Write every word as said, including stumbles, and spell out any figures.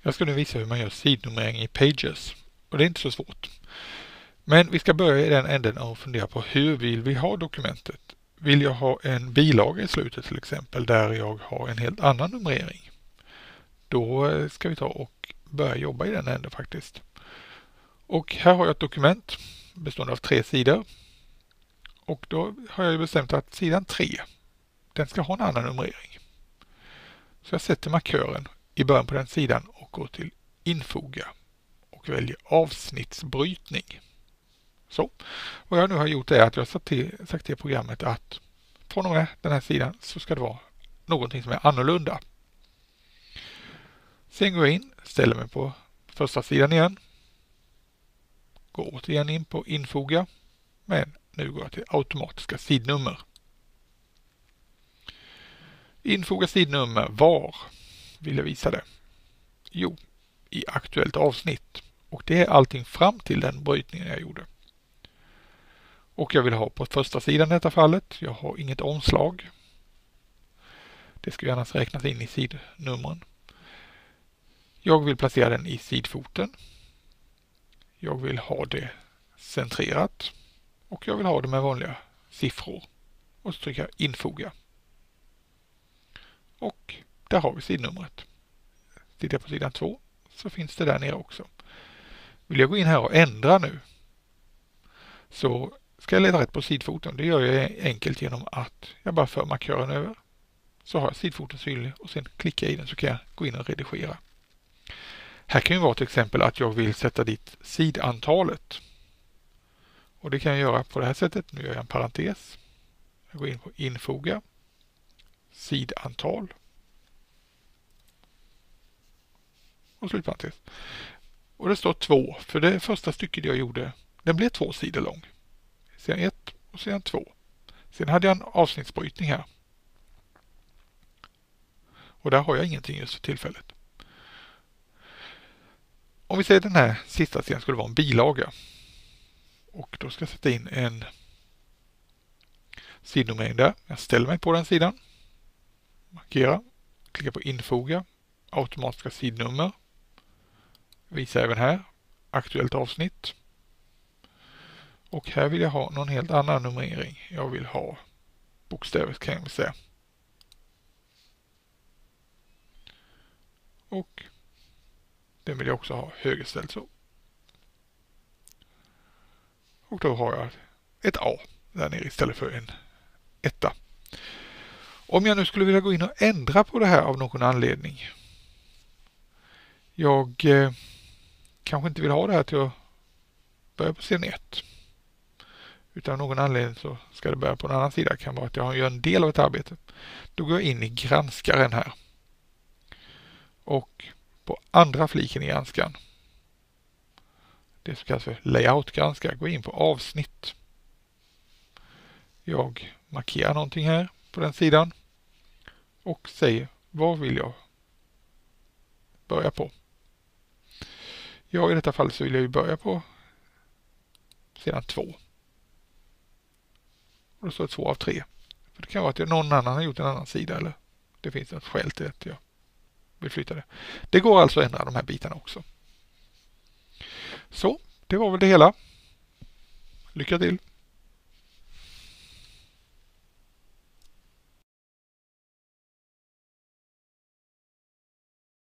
Jag ska nu visa hur man gör sidnumrering i Pages. Och det är inte så svårt. Men vi ska börja i den änden och fundera på hur vill vi ha dokumentet. Vill jag ha en bilaga i slutet till exempel där jag har en helt annan numrering. Då ska vi ta och börja jobba i den änden faktiskt. Och här har jag ett dokument bestående av tre sidor. Och då har jag bestämt att sidan tre, den ska ha en annan numrering. Så jag sätter markören i början på den sidan och går till infoga och väljer avsnittsbrytning. Så. Vad jag nu har gjort är att jag har till, sagt till programmet att från och med den här sidan så ska det vara någonting som är annorlunda. Sen går jag in, ställer mig på första sidan igen. Går återigen in på infoga, men nu går jag till automatiska sidnummer. Infoga sidnummer, var vill jag visa det? Jo, i aktuellt avsnitt. Och det är allting fram till den brytningen jag gjorde. Och jag vill ha på första sidan i detta fallet. Jag har inget omslag. Det ska gärna räknas in i sidnumren. Jag vill placera den i sidfoten. Jag vill ha det centrerat. Och jag vill ha det med vanliga siffror. Och så trycker jag infoga. Och där har vi sidnumret. Tittar jag på sidan två så finns det där nere också. Vill jag gå in här och ändra nu så ska jag leta rätt på sidfoten. Det gör jag enkelt genom att jag bara för markören över. Så har jag sidfoten synlig och sen klickar jag i den så kan jag gå in och redigera. Här kan ju vara till exempel att jag vill sätta dit sidantalet. Och det kan jag göra på det här sättet. Nu gör jag en parentes. Jag går in på infoga. Sidantal. Och slutparentes. Och det står två. För det första stycket jag gjorde, den blev två sidor lång. Sedan ett och sedan två. Sen hade jag en avsnittsbrytning här. Och där har jag ingenting just för tillfället. Om vi säger den här sista sidan skulle vara en bilaga. Och då ska jag sätta in en sidnumrering där. Jag ställer mig på den sidan. Markera. Klicka på infoga. Automatiska sidnummer. Visa även här. Aktuellt avsnitt. Och här vill jag ha någon helt annan numrering. Jag vill ha bokstäver kan jag säga. Och den vill jag också ha högerställd så. Och då har jag ett A där nere istället för en etta. Om jag nu skulle vilja gå in och ändra på det här av någon anledning. Jag eh, kanske inte vill ha det här till att börja på sidan ett. Utan av någon anledning så ska det börja på en annan sida. Det kan vara att jag gör en del av ett arbete. Då går jag in i granskaren här. Och på andra fliken i granskaren. Det som kallas för layout-granskare. Gå in på avsnitt. Jag markerar någonting här på den sidan. Och säger vad vill jag börja på. Ja, i detta fall så vill jag ju börja på sidan två. Och då står det två av tre. För det kan vara att någon annan har gjort en annan sida eller det finns ett skäl till att jag vill flytta det. Det går alltså att ändra de här bitarna också. Så, det var väl det hela. Lycka till!